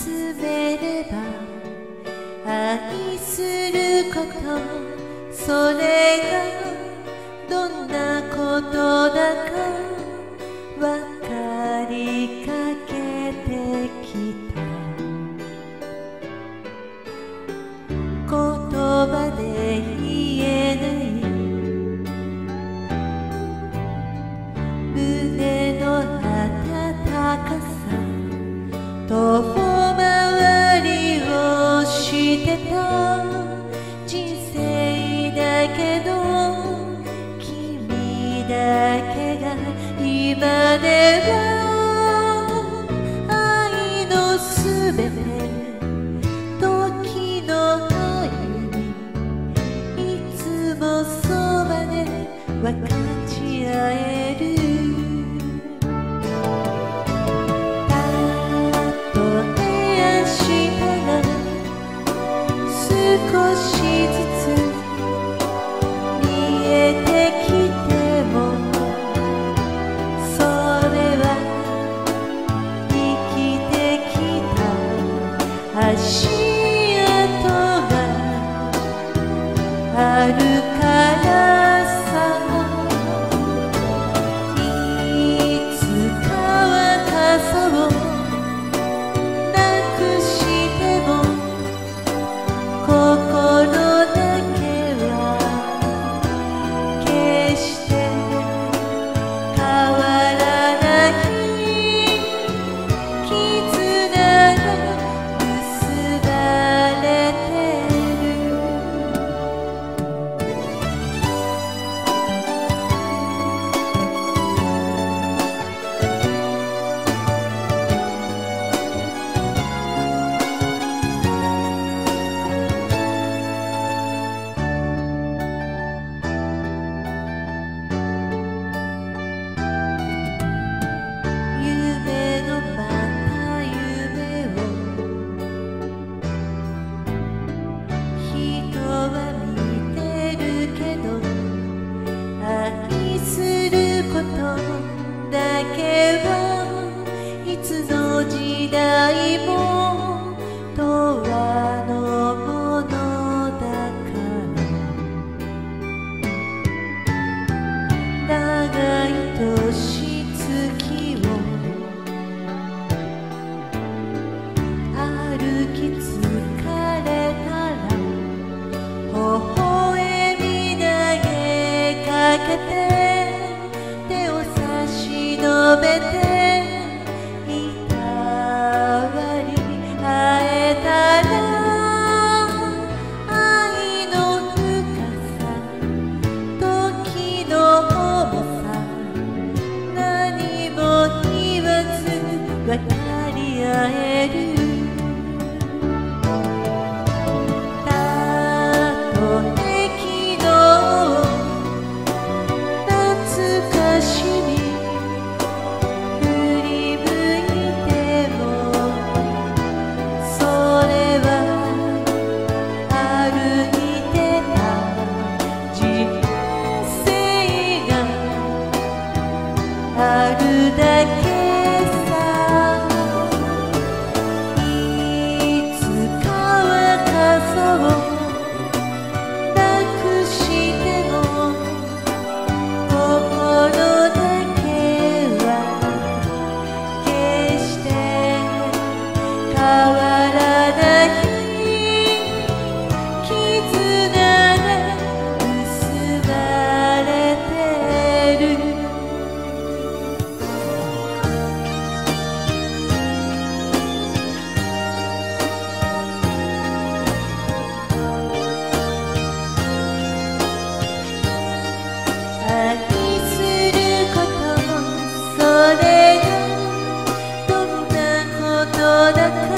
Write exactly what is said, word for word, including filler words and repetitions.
つめれば愛すること、それがどんなことだかわかりかけてきた。言葉で言えない胸の温かさ、遠回りをしてた人生だけど、君だけが今では愛のすべて、時の歩み、いつもそばで分かち合える。少しずつ見えてきても、それは生きてきた足跡があるからさ。いつかは傘をなくしても、心だけは決して変わらない絆が結ばれてる。だけはいつの時代も永遠のものだから、長い年月を歩き疲れたら微笑み投げかけて、述べていたわり会えたら、愛の深さ、時の重さ、何も言わず分かり合える。たとえ昨日懐かしみあるだけさ。いつかは傘をなくしても、心だけは決して変わらない絆が結ばれてる。愛すること、それがどんなことだか